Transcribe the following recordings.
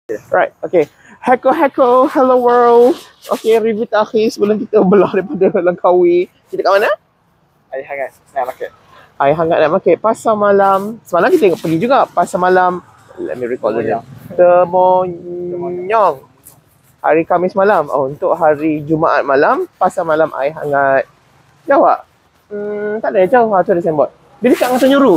Right, okay. Heko, hello world. Okay, review terakhir sebelum kita belah daripada Langkawi. Kita kat mana? Air hangat Night Market. Air hangat Night Market. Pasar malam. Semalam kita pergi juga. Pasar malam. Let me recall dulu. Temonyong. Hari Khamis malam. Oh, untuk hari Jumaat malam. Pasar malam air hangat. Jauh tak? Tak ada, jauh. Tu ada signboard. Dia dekat dengan Tanjuru.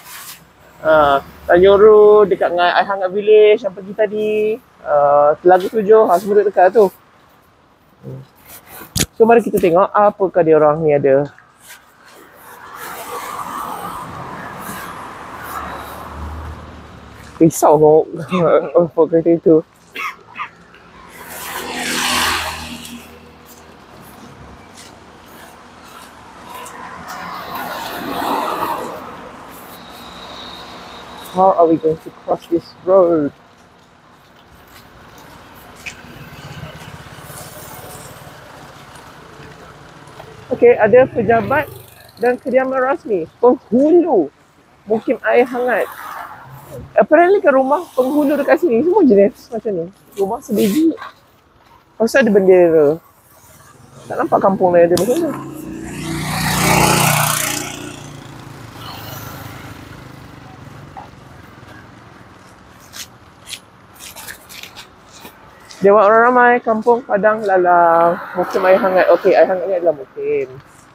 Tanjuru dekat dengan Air Hangat Village yang pergi tadi. Telaga 7, semua dekat tu. So mari kita tengok apakah dia orang ni ada. Risau kau apa kereta itu. How are we going to cross this road? Okay, ada pejabat dan kediaman rasmi. Penghulu Mukim Air Hangat. Apparently kan rumah penghulu dekat sini semua jenis macam ni. Rumah sebiji. Pasal ada bendera. Tak nampak kampung lain ada macam tu. Dewan orang ramai, kampung Padang Lalang, Mukim Air Hangat. Okey, air hangat ni adalah mukim.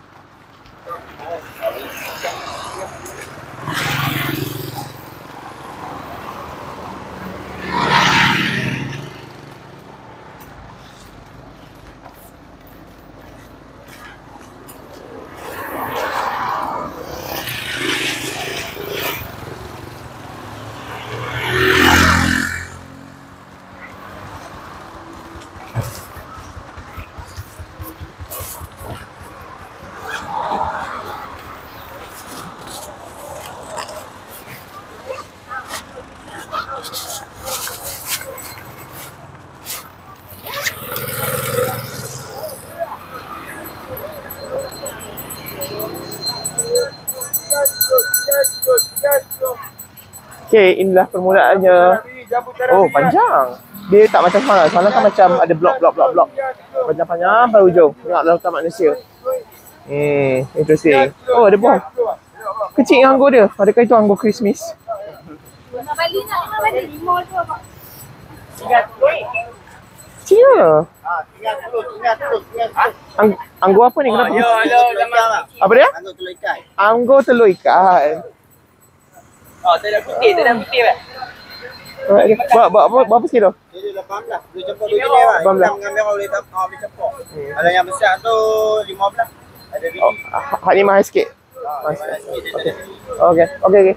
Okay, inilah permulaannya. Oh, panjang. Dia tak macam semalam. Semalam kan macam ada blok. Panjang-panjang sampai ujung. Tengok Lautan Manusia. Interesting. Oh, ada buah. Kecil anggur dia. Adakah itu anggur Christmas? Kecil ke? Anggur apa ni? Kenapa? Apa dia? Anggur telur ikan. Anggur telur ikan. Oh, telur putih kan? Berapa sikit tu? Dia 18. Boleh campur 2 jenis lah. 18. Yang dengan merah boleh campur. Kalau yang besar tu 15. Ada biji. Oh, hak ni mahal sikit. Okay.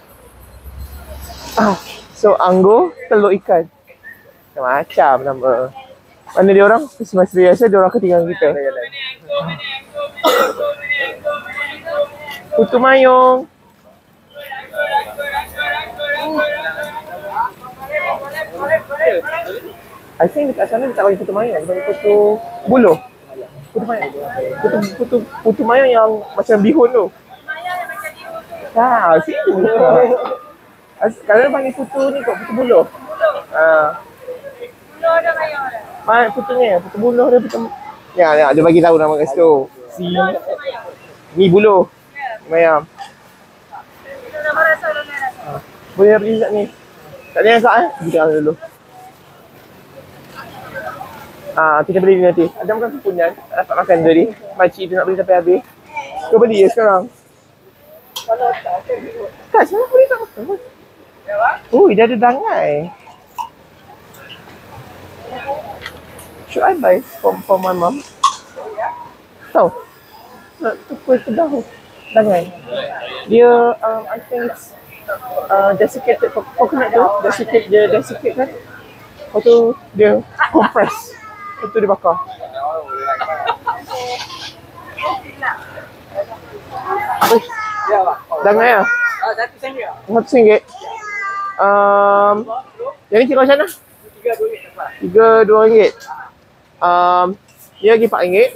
So anggur telur ikan. Macam nama. Mana dia orang? Christmas biasa dia orang ketinggalan kita. Putu mayung. I think dekat sana dia tak bagi putu mayung, dia bagi putu buluh. Putu mayung yang macam bihun tu. Sini. Kalau dia panggil putu ni kok putu buluh. Buluh ada mayung ada. Putunya, putu buluh dia putu. Ya, dia bagi tahu nama kat situ. Ni buluh. Mayam. Boleh pergi sekejap ni. Tak ada yang sak Kita ambil dulu. Kita beli nanti. Ada makan kepunyan. Tak dapat makan tadi. Makcik tu nak beli sampai habis. Kau beli je sekarang? Tak, sekarang boleh tak makan pun. Dia ada dangai. Should I buy for my mom? Tahu? Nak tukar kedah dangai. Dia, I think it's desiccated coconut tu. Desiccate kan? Lepas tu dia compress. Lepas tu dia bakar. Dangai lah. RM1. Yang ni kira macam mana? RM3 Ni lagi RM4.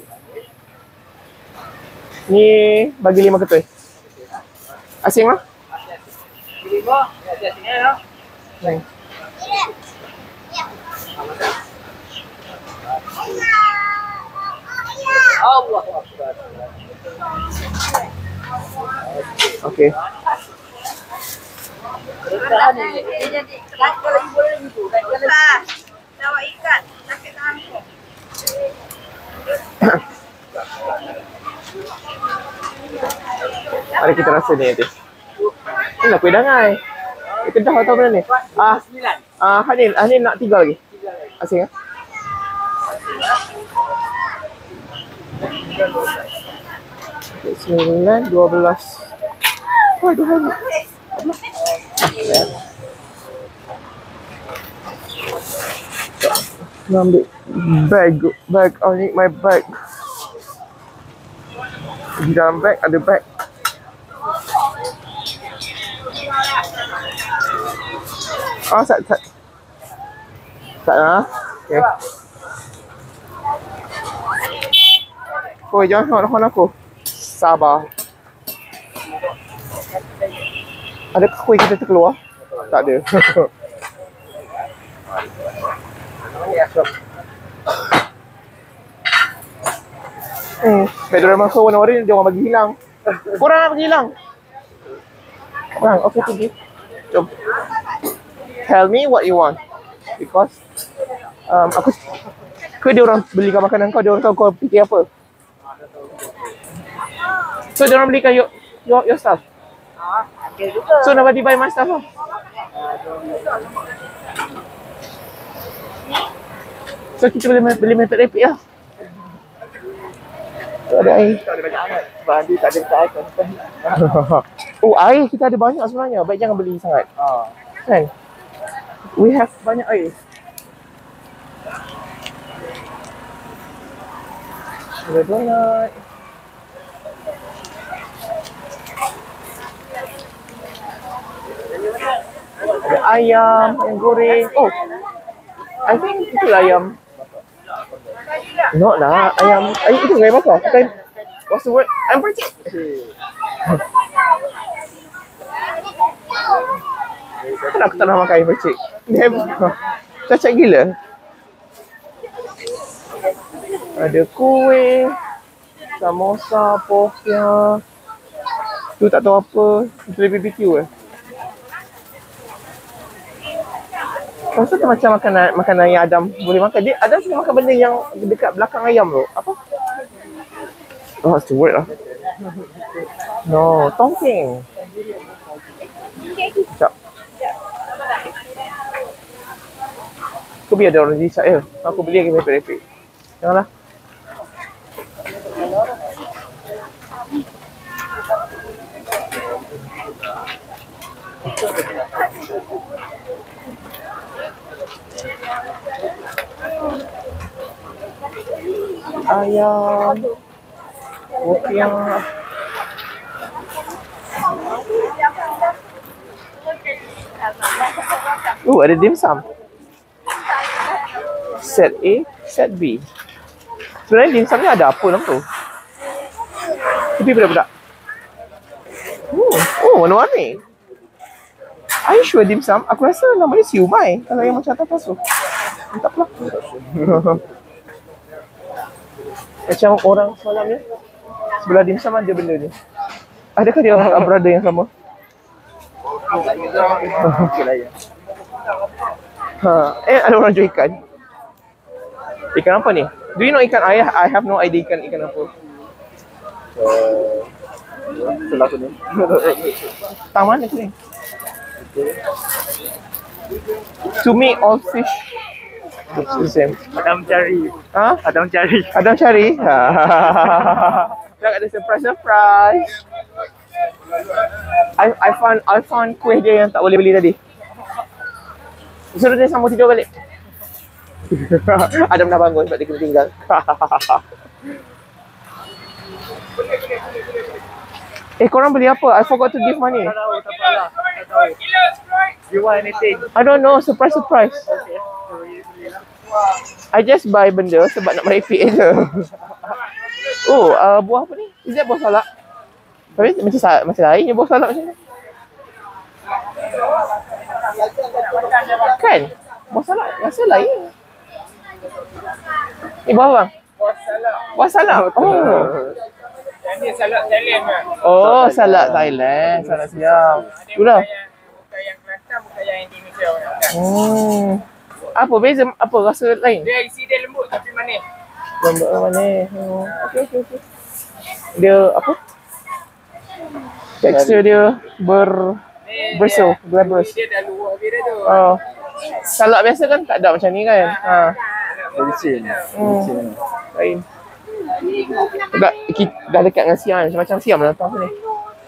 Ni bagi 5 ketui. Asing lah? 5. Ya, asing lah. Okay. Bawa ikan, sakit tangan. Mari kita rasa ni nanti. Ni lah kuih dangai. Kedah atau mana ni? Hanin nak 3 lagi. Asing ah. Okay, 9, 12. Oh, 2 hari. Nak ambil bag. I need my bag. Di dalam bag ada bag. Oh, tak lah. Okay. Kau jangan hon aku. Sabar. Adakah kuih kita terkeluar? Tak ada. Bedroom aku warna-warni dia orang bagi hilang. Korang nak bagi hilang? Korang, okay pergi. Jom. Tell me what you want. Because dia orang belikan makanan kau, dia orang tahu kau fikir apa. So dia orang belikan your stuff. So nobody buy my stuff lah. So kita boleh beli mepet repeat lah. Tak ada air. Tak ada banyak air. Sebab dia tak ada air kan. Oh, air kita ada banyak sebenarnya. Baik jangan beli sangat. Kan? We have banyak air. Ada donut. Ada ayam goreng. Oh, I think itu ayam. No lah, ayam itu ayam apa? What's the word? Ayam percik. Kenapa aku tak nak makan ayam percik? Cacat gila. Ada kuih, samosa, pofia. Tu tak tahu apa. Itu lebih BBQ Rasa tu macam makanan yang Adam boleh makan. Dia Adam suka makan benda yang dekat belakang ayam tu. Apa? Oh, what's the word lah? No, tongking. Sekejap. Aku biar ada orang jisak je. Aku beli lagi repek-repek. Janganlah. Ayam, popiah. Ada dim sum. Set A, set B. Sebenarnya dim sum ni ada apa dalam tu? Tapi budak-budak. Warna-warni. Are you sure dim sum? Aku rasa nama dia siumai. Kalau yang macam atas tu. Entahlah. Macam orang semalam ni. Sebelah dim sum ada benda ni. Adakah dia brother yang sama? Ada orang jual ikan. Ikan apa ni? Do you know ikan? I have no idea ikan apa. Sebelah tu ni. Tang mana tu ni? To me, all fish looks the same. Adam cari. Ha? Adam cari. Adam cari? Tak ada surprise. I found kuih dia yang tak boleh beli tadi. Suruh dia sambung tidur balik. Adam dah bangun sebab dia kena tinggal. Korang beli apa? I forgot to give money. Tak tahu. You want anything? I don't know. Surprise. I just buy benda sebab nak merepek je. Buah apa ni? Is that buah salak? Tapi macam lain je buah salak macam ni. Kan? Buah salak rasa lain. Ni buah apa? Buah salak. Buah salak? Oh. Yang ni salad Thailand kan. Oh, salad Thailand. Salad siap. Itulah. Bukan yang Kelantan, bukan yang Indonesia kan. Apa beza? Apa rasa lain? Dia isi dia lembut tapi manis. Lembut mana? Okey. Dia apa? Tekstur dia berso, glabrous. Dia dah luar habis dah tu. Oh. Salad biasa kan tak ada macam ni kan? Licin. Lain. Dah dekat dengan Siam, macam Siam lah datang sini.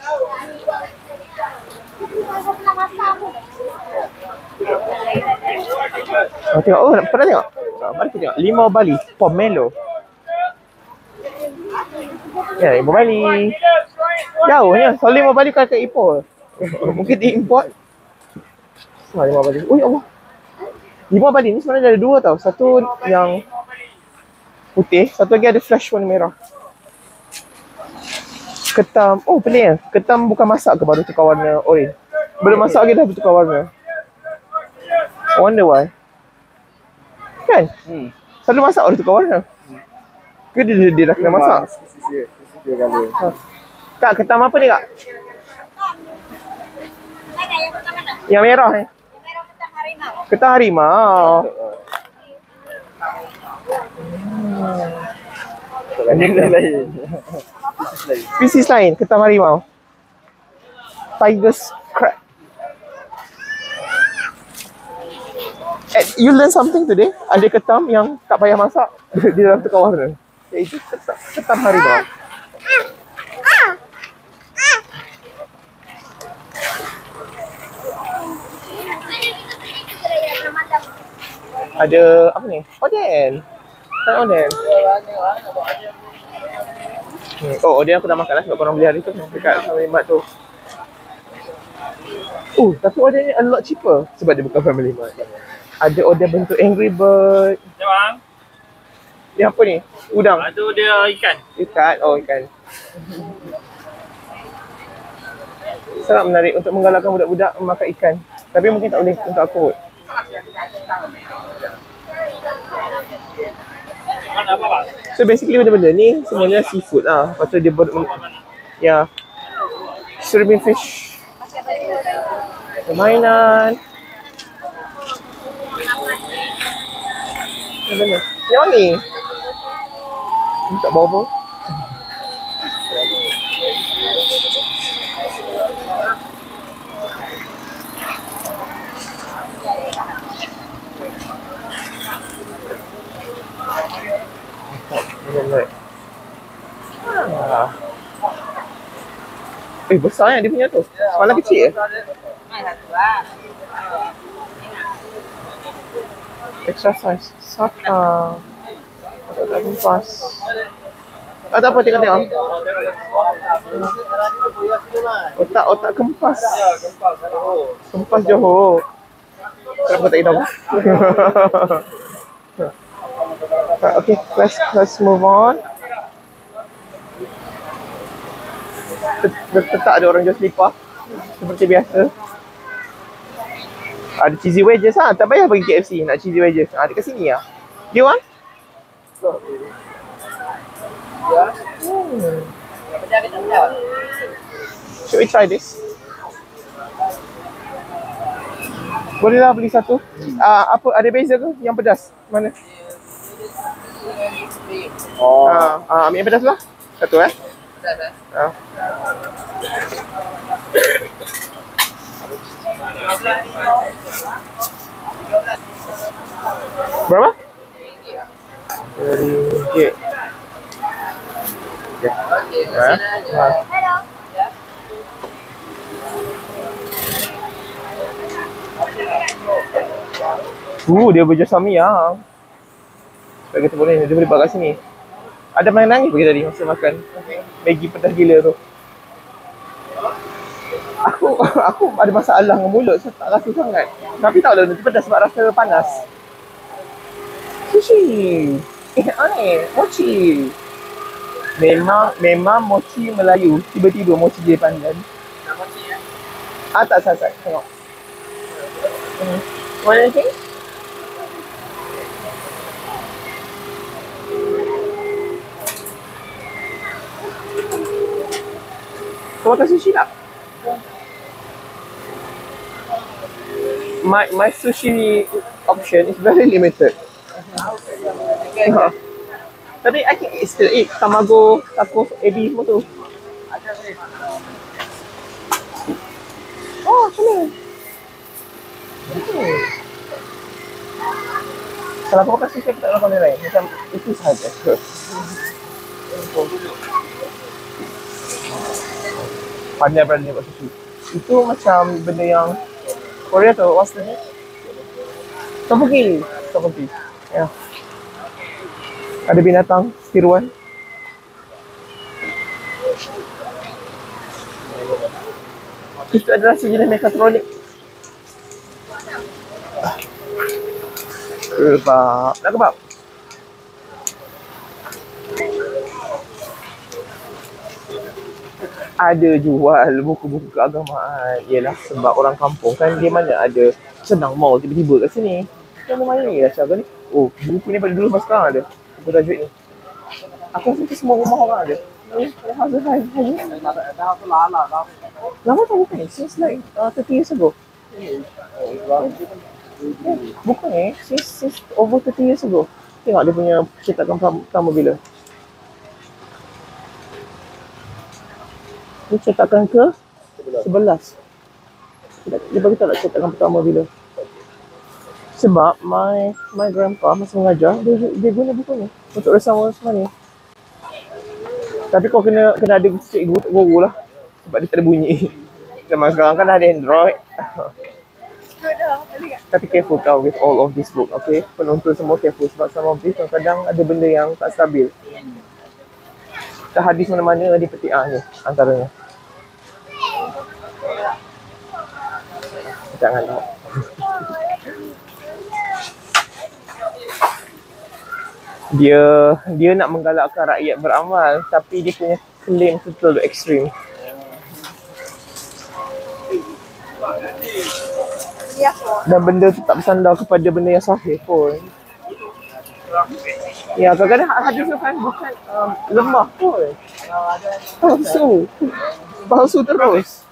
Tengok, pernah tengok? Mari kita tengok. Limau Bali, pomelo. Ya, limau Bali. Jauhnya. Kalau limau Bali kan kat Ipoh. Mungkin diimport. Limau Bali. Oh ya Allah. Limau Bali ni sebenarnya ada dua tau. Satu yang putih, satu lagi ada flash warna merah. Ketam. Oh, pelik ya. Ketam bukan masak ke baru tukar warna oren? Belum masak lagi dah tukar warna. Wonder why. Kan? Selalu masak baru tukar warna. Ke dia dah kena masak? Kak, ketam apa ni kak? Mana yang pertama mana? Yang merah ni. Yang merah ketam harimau. Ketam harimau. Lain. Species lain, ketam harimau. Tiger's crab. You learn something today? Ada ketam yang tak payah masak di dalam tukar warna. Iaitu ketam harimau. Ada apa ni? Oden. Kan oden. Oh, oden aku dah makan lah sebab korang beli hari tu dekat Family Mart tu. Tapi oden ni a lot cheaper sebab dia bukan Family Mart. Ada oden bentuk Angry Bird. Bang. Ni apa ni? Udang. Tu dia ikan. Ikan. Oh, ikan. Sangat menarik untuk menggalakkan budak-budak memakan ikan. Tapi mungkin tak boleh untuk aku. So basically benda-benda ni semuanya seafood lah. Lepas tu dia shrimp fish. Permainan. Yang ni. Tak bau-bau. Besar kan dia punya tu. Semalam kecil ke? Extra size. Sata. Tak kumpas. Tak apa, tengok. Otak kempas. Kempas Johor. Kenapa tak tahu? Okay, let's move on. Tetap ada orang jual selipar seperti biasa. Ada cheesy wedges lah. Tak payah bagi KFC nak cheesy wedges. Dekat sini lah. You want? Should we try this? Bolehlah beli satu. Apa ada beza ke yang pedas? Mana? Ambil yang pedas lah. Satu pedas Berapa? RM2. Dia berjual sami lah. Sebab kita boleh buat kat sini. Ada main nangis pergi tadi masa makan Maggi pedas gila tu. Aku ada masalah dengan mulut, saya tak rasa sangat. Tapi tak tahu nanti pedas sebab rasa panas. Sushi. Aneh, mochi. Memang mochi Melayu. Tiba-tiba mochi dia pandan. Mochi ya. Tak sangat. Tengok. Want anything? Kau makan sushi tak? My sushi option is very limited. Tapi I can still eat tamago, tacos, ebi semua tu. Oh, macam mana? Kalau aku makan sushi, aku tak nak makan lain. Macam itu sahaja. Pandai-pandai buat sushi. Itu macam benda yang Korea tu, what's the name? Tteokbokki. Tteokbokki. Ya. Ada binatang tiruan. Itu adalah sejenis mekatronik. Kebab. Nak kebab? Ada jual buku-buku keagamaan. Yelah, sebab orang kampung kan dia mana ada senang mall tiba-tiba kat sini. Yang mana ni lah cakap ni? Oh, buku ni pada dulu sampai sekarang ada. Buku tajwid ni. Aku rasa semua rumah orang ada. Lama tak bukan ni? Since like 30 years ago. Bukan ni, since over 30 years ago. Tengok dia punya cetakan pertama bila. Ni cetakan ke 11. Dia bagi tahu tak cetakan pertama bila. Sebab my grandpa masa mengajar, dia guna buku ni untuk resama-resama ni. Tapi kau kena ada cikgu guru lah. Sebab dia tak ada bunyi. Zaman sekarang kan ada Android. Tapi careful tau with all of this book, okay? Penonton semua careful sebab some of this kadang ada benda yang tak stabil. Tak hadis mana-mana di peti A ni antaranya. Jangan tengok. Dia nak menggalakkan rakyat beramal tapi dia punya claim tu terlalu ekstrim. Dan benda tu tak bersandar kepada benda yang sahih pun. Ya, kadang-kadang hadis tu kan bukan lemah pun. Palsu terus.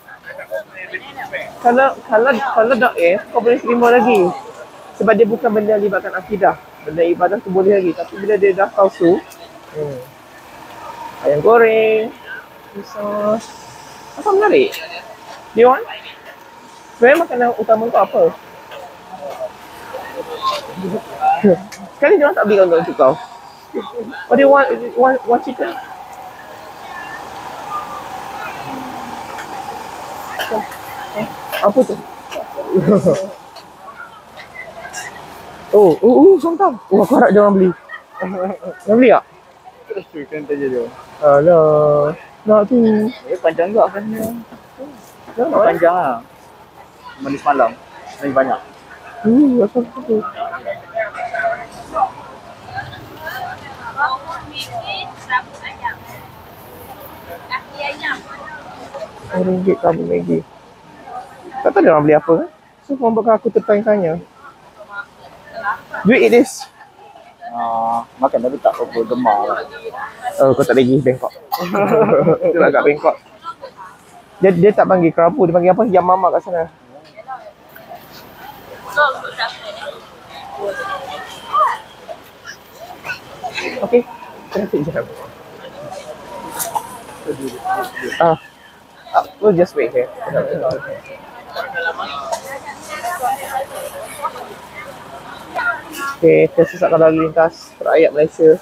Kalau daif, kau boleh terima lagi. Sebab dia bukan benda yang libatkan akidah. Benda ibadah tu boleh lagi. Tapi bila dia dah palsu, ayam goreng, sos, apa menarik? Do you want? Sebenarnya makanan utama kau apa? Sekali dia orang tak beli untuk kau. What do you want? Want chicken? Apa tu? Sontang. Oh, aku harap dia orang beli. Nak beli tak? Terus tu kan tanya dia. Alah. Nak tu. Panjang juga kan dia. Panjang lah. Manis malam. Lagi banyak. Asal tu. RM1 kamu Maggi. Tak tahu dia orang beli apa kan? So, membuatkan aku tertanya-tanya. Do you eat this? Makan tapi tak apa gemar lah. Oh, kau tak lagi Bangkok. Itulah kat Bangkok. Dia tak panggil kerabu, dia panggil apa? Yam mama kat sana. Okay, terima sekejap. We'll just wait here. Okay, tersesatkan lalu lintas rakyat Malaysia.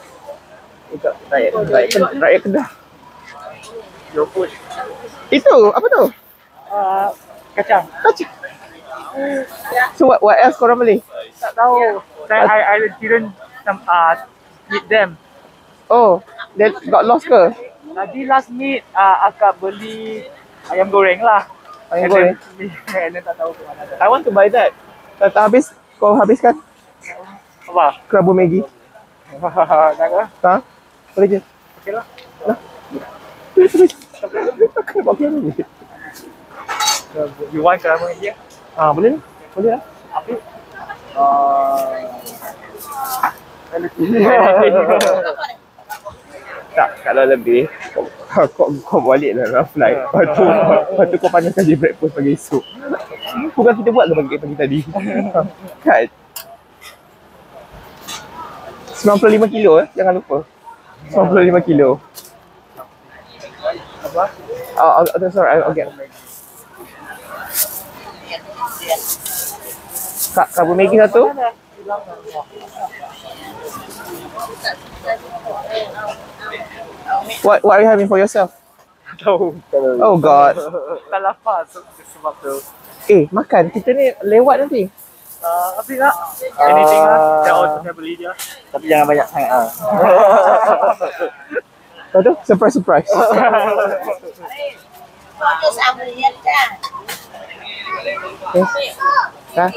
Rakyat Kedah. Your food. Itu, apa tu? Kacang. Kacang. So what else korang beli? Tak tahu. I didn't eat them. Oh, they got lost ke? Tadi last meet akak beli ayam goreng lah. Ayam goreng? And then tak tahu ke mana dah. I want to buy that. Tak habis, kau habiskan Apa? kerabu Maggi. Nak ke? Ha? Boleh je. Okey lah. Kena buat kerabu Maggi. You want kerabu lagi ya? Boleh lah. Boleh lah. Apa? Tak, kalau lebih kau balik dalam flight. Lepas tu kau panaskan je breakfast pagi esok. Bukan kita buat ke pagi tadi? Kan? 95 kilo jangan lupa. 95 kilo. Apa? Sorry, I'll get. Kak Maggi satu. What are you having for yourself? Tahu. Oh God. Tak lapar sebab tu. Makan. Kita ni lewat nanti. Apa nak? Anything lah. Saya beli dia. Tapi jangan banyak sangat lah. Kau tu surprise. Foto sama dia kan. Yes. Hah?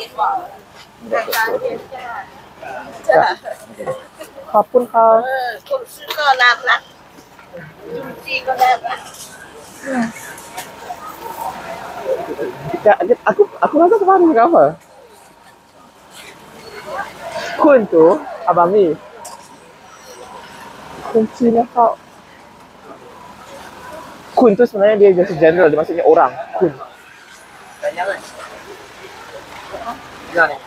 Kapun kau. Kau suka nak. Cuci kau nak. Aku rasa kemarin cakap apa? Kun tu, Abang Mi. Kunci lah kau. Kun tu sebenarnya dia just general, dia maksudnya orang. Kun. Jangan. Jangan.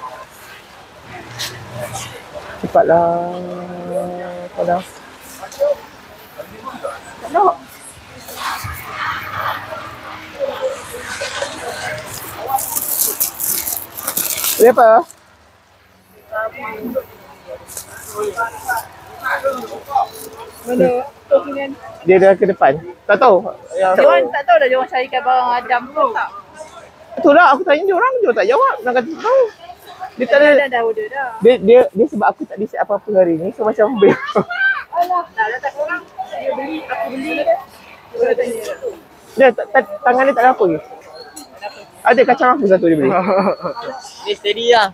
Cepatlah. Padahal. No. Dia apa? Mana? Dia dah ke depan. Tak tahu. Diorang tak tahu dah diorang carikan barang Adam tu tak? Itulah aku tanya dia orang, dia tak jawab. Nak kata tahu. Dia tak ada. Dah order dah. Dia sebab aku tak decide apa-apa hari ni, so macam bel. Alah, tak orang. Dia beli, aku beli dia. Dia tanya. Dia tangan dia tak ada apa ke? Ada kacang aku satu dia beli. Ni steady lah.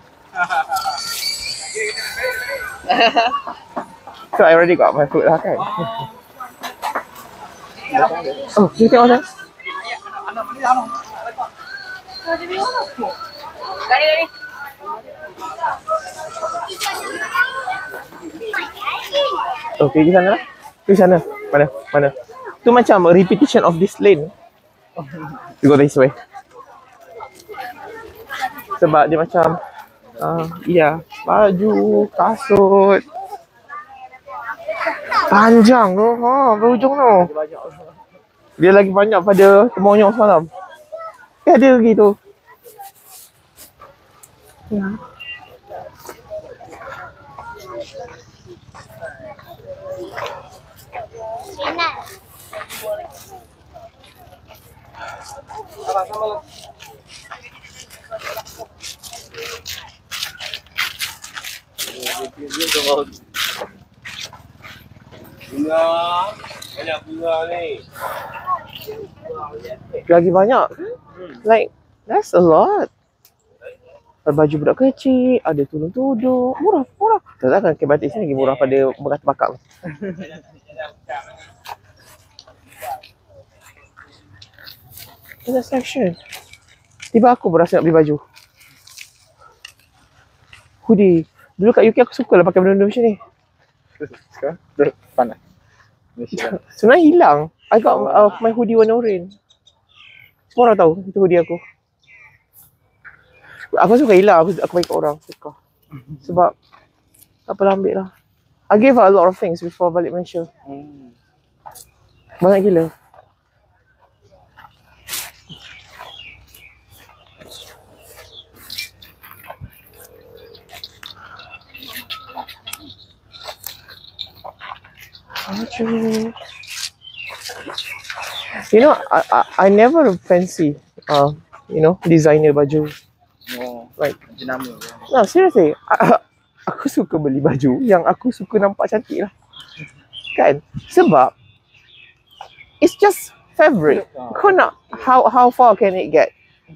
So I already got my food lah kan. Oh, you tengok sana. Gari. Oh, pergi sana lah. Pergi sana. Mana? Tu macam a repetition of this lane. You go this way. Sebab dia macam baju, kasut. Panjang tu. Berhujung tu. Dia lagi banyak pada temonyong semalam. Ada lagi tu. Ya. Banyak bunga ni. Lagi banyak. Like, that's a lot. Baju budak kecil, ada tudung-tudung. Murah. Tak kan batik sini lagi murah pada bekas bakar. Ada section. Tiba aku berasa nak beli baju. Hoodie. Dulu kat UK aku suka lah pakai benda-benda macam ni. Sekarang panas. Sebenarnya hilang. I got my hoodie warna orange. Semua orang tahu itu hoodie aku. Aku suka hilang. Aku bagi kat orang. Suka. Sebab tak apalah ambil lah. I gave her a lot of things before balik Malaysia. Banyak gila. You know, I never fancy, designer baju. Like, jenama. No, seriously, aku suka beli baju yang aku suka nampak cantik lah. Kan? Sebab it's just fabric. Kau nak, how far can it get?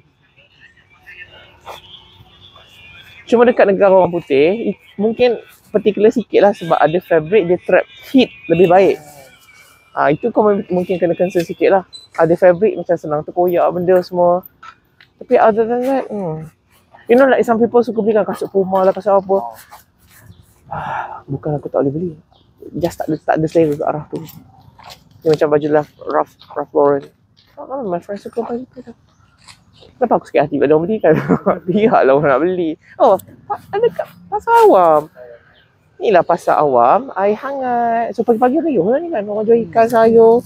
Cuma dekat negara orang putih, mungkin particular sikit lah sebab ada fabric, dia trap heat lebih baik. Itu kau mungkin kena concern sikit lah. Ada fabric macam senang terkoyak benda semua. Tapi other than that, you know, like some people suka belikan kasut Puma lah, kasut apa. Bukan aku tak boleh beli. Just tak ada selera ke arah tu. Dia macam baju Ralph Lauren. Oh, my friend suka baju tu. Kenapa aku sakit hati pada orang beli kan? Biarlah orang nak beli. Oh, ada kat pasar awam. Inilah pasar awam, air hangat. So pagi-pagi riuh lah ni kan. Orang jual ikan, sayur.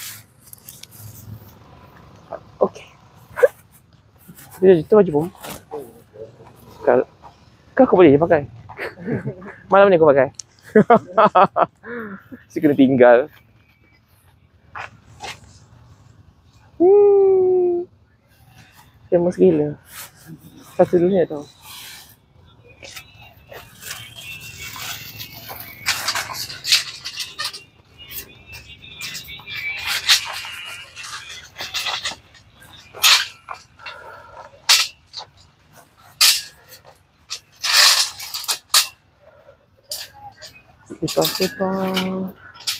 Okey. Dia tu baju pun. Kau aku boleh je pakai. Malam ni aku pakai. Mesti kena tinggal. Famous gila. Satu dunia tau. Sipang.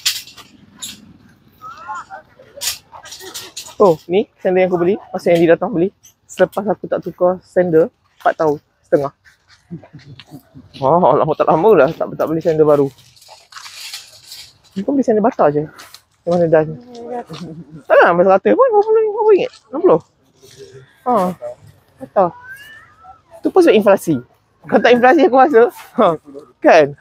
Oh, ni sandal yang aku beli. Masa yang dia datang beli. Selepas aku tak tukar sandal 4 tahun setengah. Lama tak lama dah tak beli sandal baru. Ni pun beli sandal Bata je. Yang mana dah ni. Tak lah, masa rata pun berapa ringgit? 60? Bata. Tu pun sebab inflasi. Kalau tak inflasi aku rasa. Kan?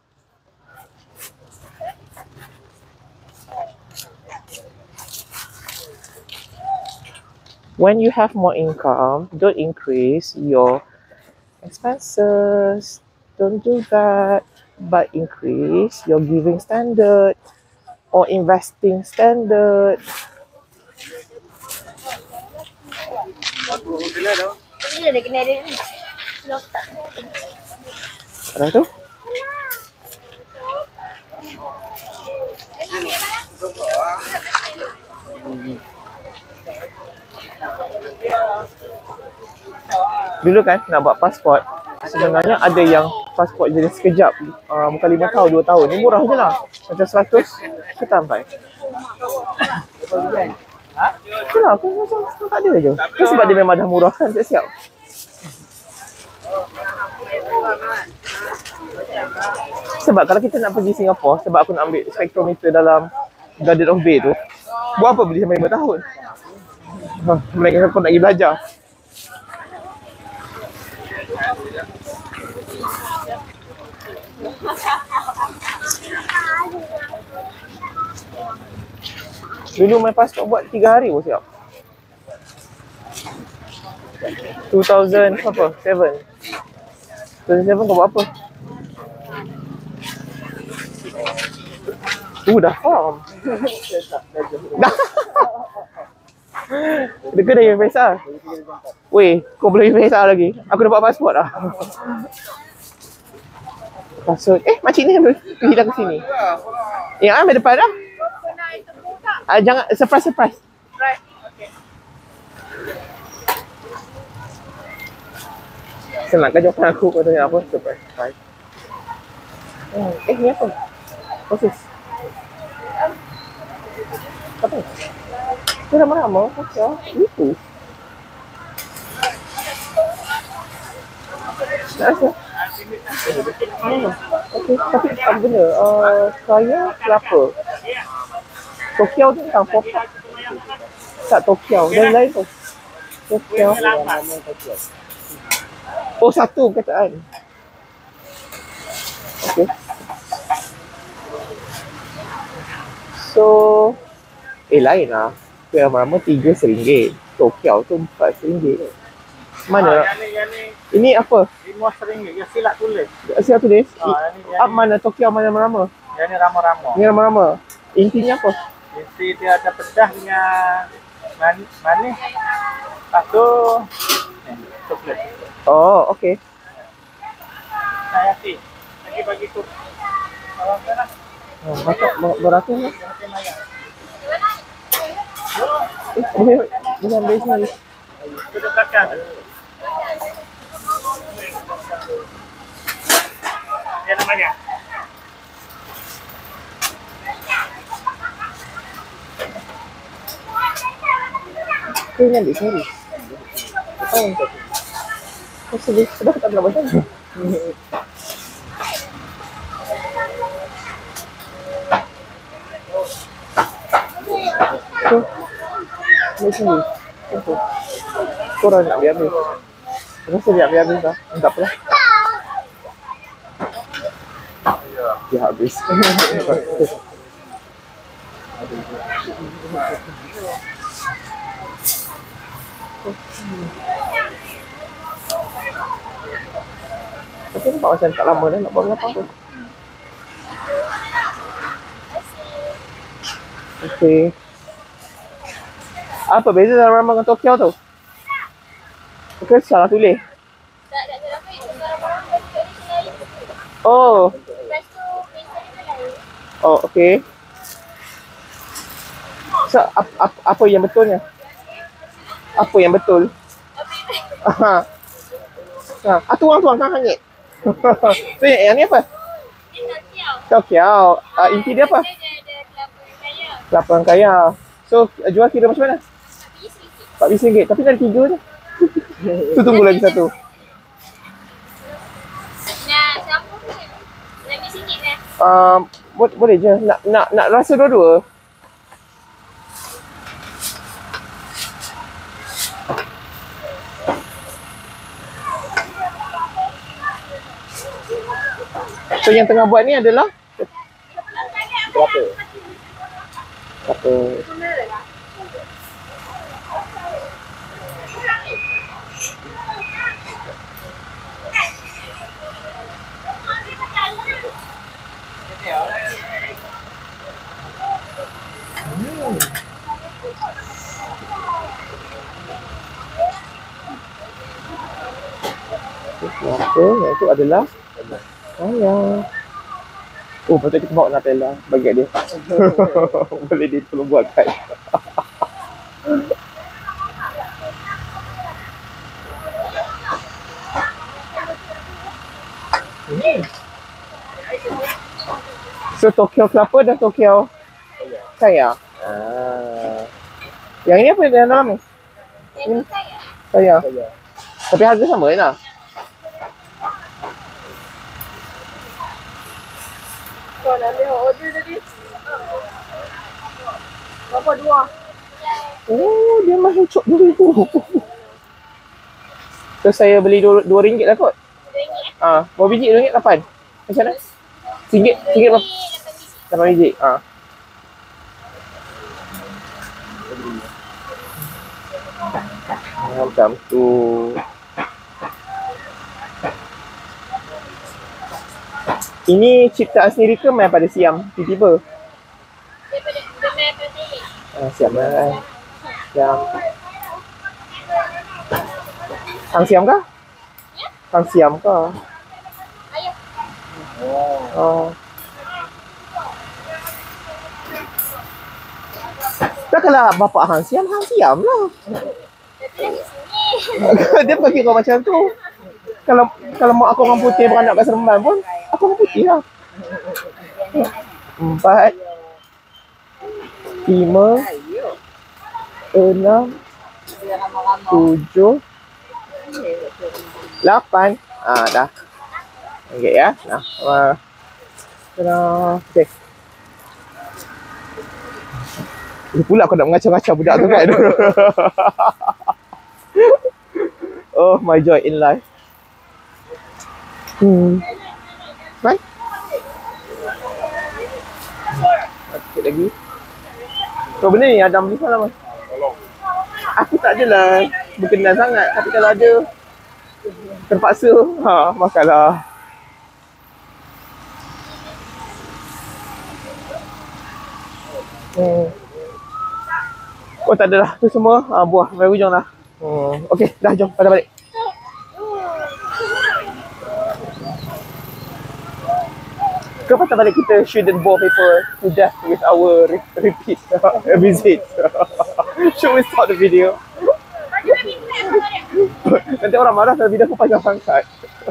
When you have more income, don't increase your expenses. Don't do that. But increase your giving standard or investing standard. Ini dah kena dia ni. Ada tu? Dulu kan nak buat pasport, sebenarnya ada yang pasport jadi sekejap, bukan 5 tahun, 2 tahun. Ni murah je lah. Macam 100 kita sampai. Itulah aku macam tak ada je. Itu sebab dia memang dah murah kan, siap-siap. Sebab kalau kita nak pergi Singapura, sebab aku nak ambil spektrometer dalam Garden of Bay tu, buat apa beli sampai 5 tahun? Mereka kau nak pergi belajar. Dulu my passport buat 3 hari pun siap. 2000 apa? 7. 2007 kau buat apa? Dah faham. Dah. Dekat dah yang Faisal. Weh, kau boleh Faisal lagi. Aku dapat pasport dah. Passport. Makcik ni hilang ke sini. Yang ambil depan dah. Jangan surprise. Right. Okay. Senang kan jawapan aku. Kau tanya apa? Surprise. Ni apa? Proses. Apa? Itu lama-lama. Macam itu. Tak rasa? Okey. Tapi apa benda? Saya kelapa. Tokyo tu tentang pop. Tak Tokyo. Dan lain tu. Tokyo. Oh, satu kataan. Okey. So, lain lah. Yang lama 3 RM1. Tokyo tu 4 RM1. Mana? Ini apa? RM5 yang silap tulis. Siapa tulis? Yang Mana Tokyo mana rama? Yang ni rama-rama. Ini rama-rama. Intinya apa? Inti dia ada pedas dengan manis. Lepas tu coklat. Oh, okey. Saya sih. Lagi bagi tu. Kalau sana. Beratus lah. Boleh ambil sini. Itu belakang. Dia namanya. Kau yang ambil sini. Apa yang tu? Kau sedih. Sudah tak nak macam ni. ambil sendiri. Itu. Korang nak ambil habis. Rasa dia ambil habis dah. Tak apalah. Dia habis. Tapi nampak macam tak lama dah nak buat apa pun. Okey. Apa beza antara Rama dengan Tokyo tu? Okey, salah tulis. Tak ada apa itu. Orang baju lain. Oh. Lepas tu prinsip lain. Oh, okey. So, apa yang betulnya? Apa yang betul? Ha. Ha, tuang kan hangit. So, yang ni apa? Tokyo. Inti dia apa? Kelapa kaya. So, jual kira macam mana? RM14. Tapi ada 3 je. Tu tunggu lagi satu. Nah, siapa pun RM15 lah. Boleh je. Nak rasa dua-dua. So yang tengah buat ni adalah Berapa? apa? Apa? Yang itu adalah oh, patut kita bawa Nutella bagi kat dia. Boleh dia tolong buatkan. So Tokyo kelapa dan Tokyo kaya. Yang ni apa yang dalam ni? Ini kaya. Tapi harga sama je lah. Kau nak ambil order tadi. Berapa dua? Oh, dia mahal cok RM2,000. So saya beli RM2 lah kot. RM2. Berapa biji RM2 8? Macam mana? RM1 berapa? RM8. Macam tu. Ini ciptaan sendiri ke main pada Siam? Tiba-tiba? Daripada protein. Siam lah. Siam. Kang Siam kah? Ya. Kang Siam kah? Ayah. Oh. Tak kalau bapak Hang Siam lah. Tapi lagi sini. Dia bagi kau macam tu. Kalau mak aku orang putih beranak kat Seremban pun, aku orang putih lah. 4 5 6 7 8. Dah. Okey ya. Nah. Okey. Ini pula aku nak mengacau-ngacau budak tu kan. Oh, my joy in life. Right? Sikit lagi. So benda ni Adam beli sana mas? Aku tak adalah berkenan sangat. Tapi kalau ada terpaksa, makanlah. Oh tak adalah. Tu semua buah dari hujung lah. Okey, dah jom pada balik. Kenapa balik kita shouldn't bore people to death with our repeat visit? Should we start the video? Nanti orang marah kalau video aku panjang sangat.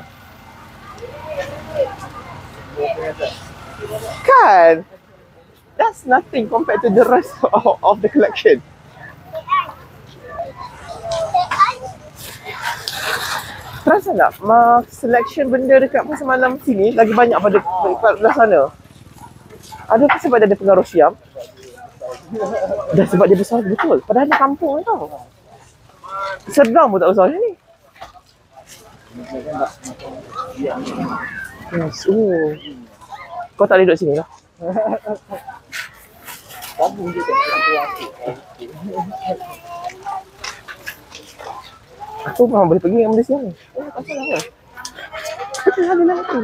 Kan? That's nothing compared to the rest of the collection. Perasan tak? Selection benda dekat pasar malam sini lagi banyak pada dekat belah sana. Adakah sebab ada pengaruh Siam? Dah sebab dia besar betul. Padahal dia kampung tau. Sedang pun tak besar macam ni. Yes. Oh. Kau tak boleh duduk sini lah. Aku memang boleh pergi dengan benda siang ni. Tak salah ke? Betul lah dia tu.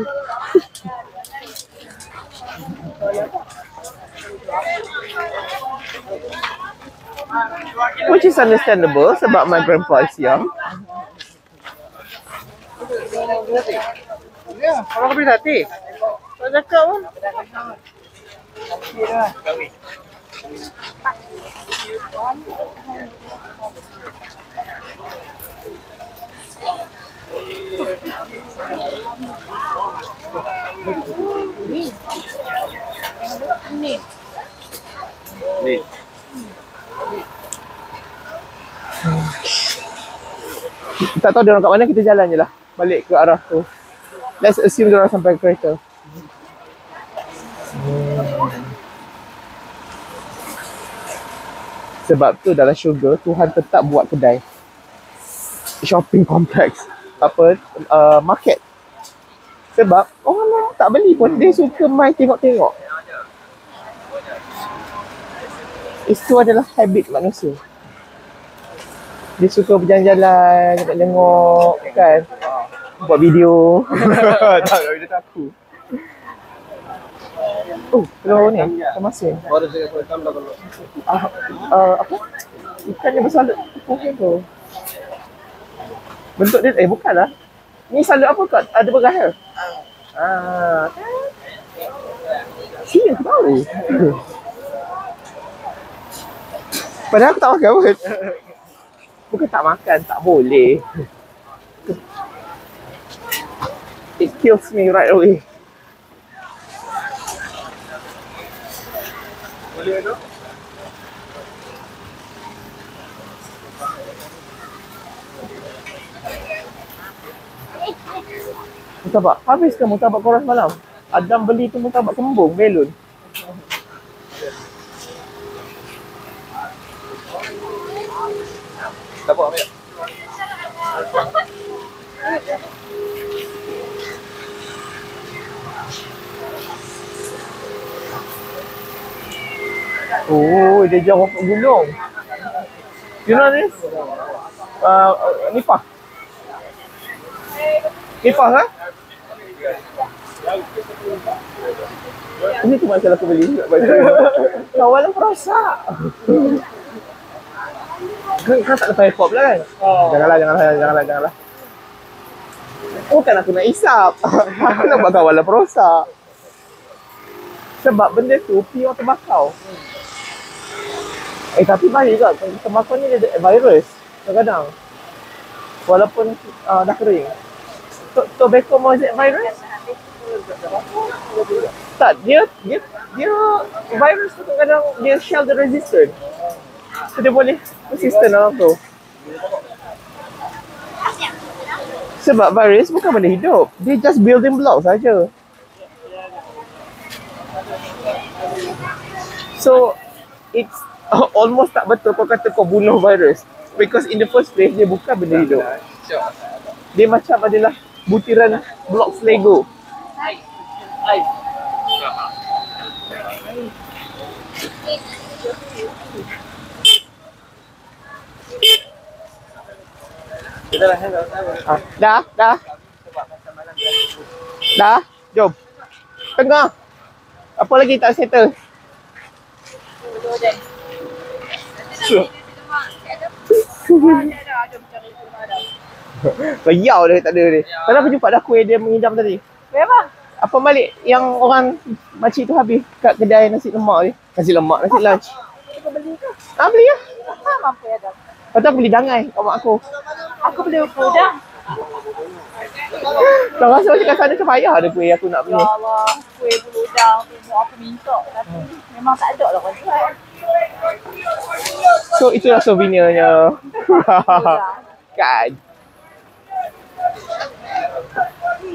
Which is understandable sebab my grandpa is young. Ya, kalau kau beli sate. Tak cakap pun. Ni. Tak tahu dia orang kat mana, kita jalan je lah. Balik ke arah tu. Let's assume dia orang sampai kereta. Sebab tu dalam syurga, Tuhan tetap buat kedai. Shopping complex. Apa? Market. Sebab orang tak beli pun, dia suka main tengok-tengok. Itu adalah habit manusia. Dia suka berjalan-jalan, tengok kan. Buat video. Tak, video aku. Oh, telur ni, termasin. Apa? Ikan dia bersalut tepung tu. Bentuk dia, bukanlah. Ni salut apa kau? Ada beras ke? Sini aku tahu. Padahal aku tak makan pun. Bukan tak makan, tak boleh. It kills me right away. Boleh tu? Mutabak, habis ke mutabak korang malam? Adam beli tu mutabak kembung, belon. Tak apa, ambil. Oh, dia jauh ke gunung. You know this? Nipah. Nipah kan? Ini tu masalah aku beli. Kawalan perosak. Kan tak lepas hip-hop lah kan? Janganlah. Bukan aku nak isap. Aku nak buat kawalan perosak. Sebab benda tu pure tembakau. Tapi bahaya juga. Tembakau ni ada virus kadang-kadang. Walaupun dah kering. Tobacco mosaic virus? Tak, dia virus tu kadang-kadang dia shelter resistant. So dia boleh persistent dalam tu. Sebab virus bukan benda hidup. Dia just building block saja. So it's almost tak betul kau kata kau bunuh virus. Because in the first place dia bukan benda hidup. Dia macam adalah butiran blok Lego. Dah, jom. Tengah. Apa lagi tak settle? Riau dia tak ada dia. Kenapa jumpa dah kuih dia mengidam tadi? Kuih apa? Apa balik yang orang makcik tu habis kat kedai nasi lemak ni? Nasi lunch. Kau beli ke? Beli lah. Faham apa ya dah? Lepas tu aku beli dangai kat mak aku. Aku beli udang. Tak rasa macam kat sana tu payah ada kuih aku nak Ya beli. Allah, kuih udang tu mau aku minta tapi memang tak ada lah kan. So itulah souvenirnya. Kan.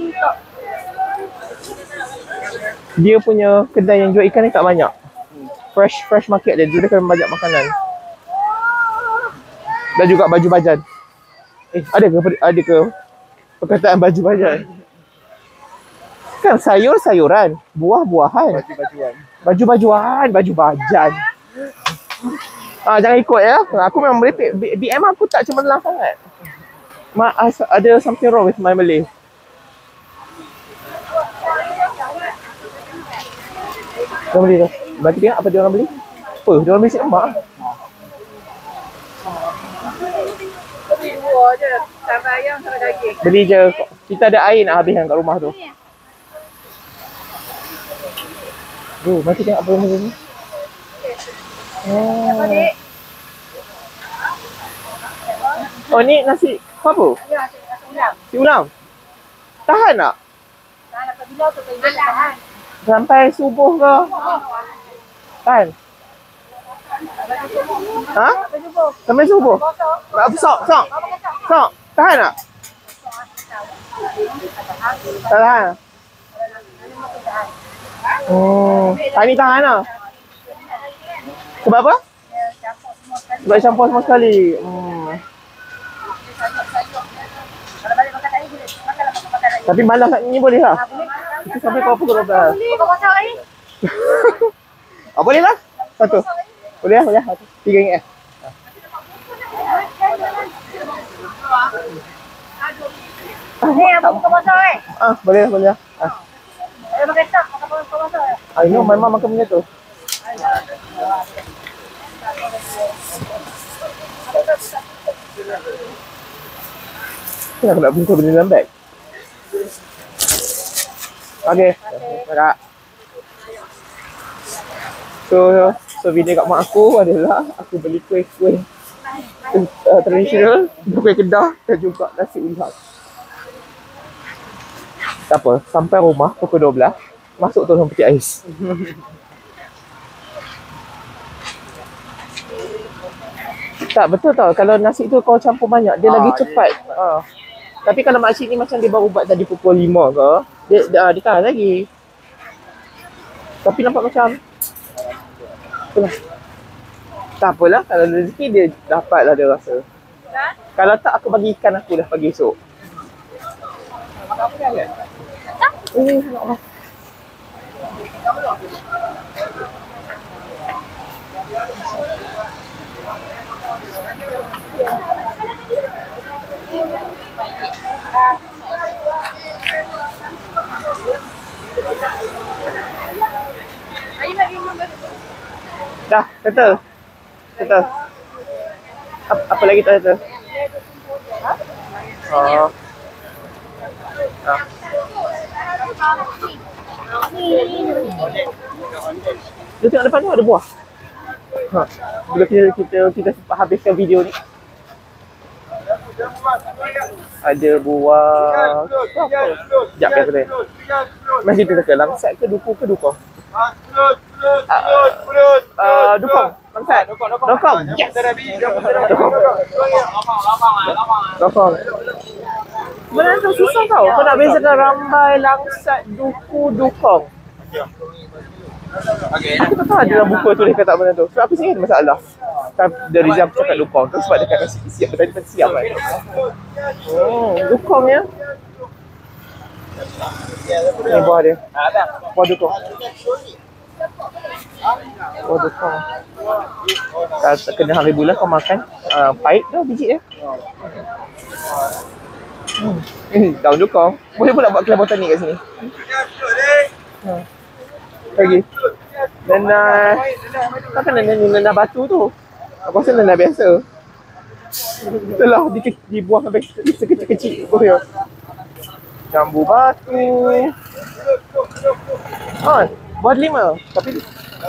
Dia punya kedai yang jual ikan ni tak banyak. fresh market dia. Dia akan banyak makanan. Dan juga baju bajan. Ada ke perkataan baju bajan? Kan sayur-sayuran, buah-buahan. Baju-bajuan. Baju bajan. Jangan ikut ya. Aku memang merepek. BM aku tak cemerlang sangat. Ada something wrong with my Malay. Dia beli tu. Bagi dia apa dia orang beli? Apa? Dia orang beli si emak. Beli dua je. Sama ayam sama daging. Beli je. Kita ada air nak habiskan kat rumah tu. Mari tengok apa benda ni. Oh ni nasi apa? Ya, nasi ulam. Si ulam. Tahan tak? Tahan apabila tu tahan. Sampai subuh ke? Tahan. Ha? Sampai subuh? Sok. Tahan tak? Tahan. Tani tahan lah. Sebab apa? Sebab campur semua sekali. Tapi malam ni boleh lah. Kita sampai kau pukul 12. Boleh lah. Satu. Boleh lah. RM3. Boleh lah. Makan tak? Makan buka masa. I know, my mom makan benda tu. Kenapa nak bungkus benda dalam beg? Okay. Kakak. So video kat mak aku adalah aku beli kuih-kuih tradisional, kuih Kedah dan juga nasi ulam. Tak apa, sampai rumah pukul 12, masuk tolong peti ais. Tak, betul tau. Kalau nasi tu kau campur banyak, dia lagi cepat. Tapi kalau makcik ni macam dia baru buat tadi pukul 5 ke, dia tahan lagi. Tapi nampak macam itulah. Tak apalah, kalau rezeki dia dapatlah dia rasa. Kalau tak, aku bagi ikan aku dah pagi esok. Makan apa dia kan? Nak. Dah, settle. Apa lagi tak settle? Dia tengok depan tu ada buah. Bila kita sempat habiskan video ni, ada buah apa? Sekejap ya kita. Masih kita ke langsat ke duku ke dukong? Dukong. Langsat. Dukong. Yes. Dukong. Benda tu susah tau. Kau nak bezakan rambai, langsat, duku, dukong. Aku tak tahu dalam buku tu dia kata benda tu. Sebab aku sini ada masalah. Dari jam cakap dukong tu sebab dia kata siap. Tadi kan siap kan. Dukong ya. Ni buah dia. Buah dukong. Buah dukong. Kalau kena hari bulan kau makan pahit tu biji dia. Daun dukong. Boleh pula buat kelabang botanik kat sini. Lagi. Dan kau kan nanah batu tu. Aku rasa nanah biasa. Itulah dibuang sampai sekecil-kecil. Jambu batu. Buah delima. Tapi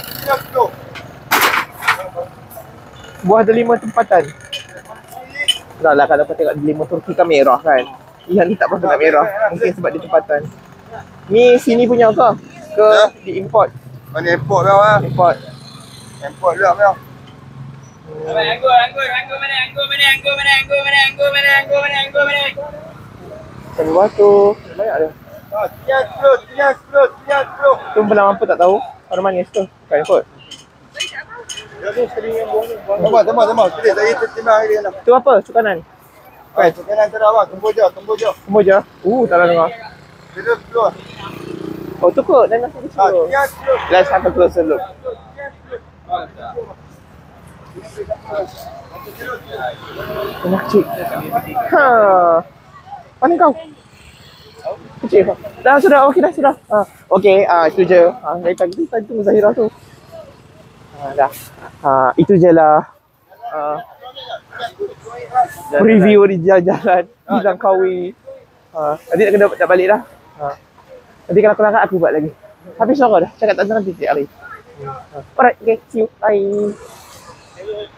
buah delima tempatan. Tak lah, kalau kau tengok delima Turki kan merah kan. Yang ni tak patut nak merah. Mungkin sebab dia tempatan. Ni sini punya ke? Ke diimport? Mana import kau ah? Import. Import juga kau. Jambu batu. Banyak ada. Tiang 10. Tu belah mampu tak tahu. Orang manis tu. Kan import. Tembak. Pilih, saya timbang hari ni. Tu apa? Tu kanan? Baik, kanan tu dah bang. Tembak je. Semua je? Tak ada dengar. Bila keluar. Oh, tu kot. Dan nasi kecil. Ya, keluar. Let's have a closer look. Enak cik. Ha. Mana kau? Kecil kau. Dah sudah. Okey dah sudah. Okey, itu je. Dari tadi tunggu Zahira tu. Dah. Itu je lah. Review di jalan-jalan di Langkawi. Nanti nak balik dah. Nanti kalau kelakar aku buat lagi. Habis suara dah. Cakap tak nanti tiap hari. Alright, okay. See you. Bye.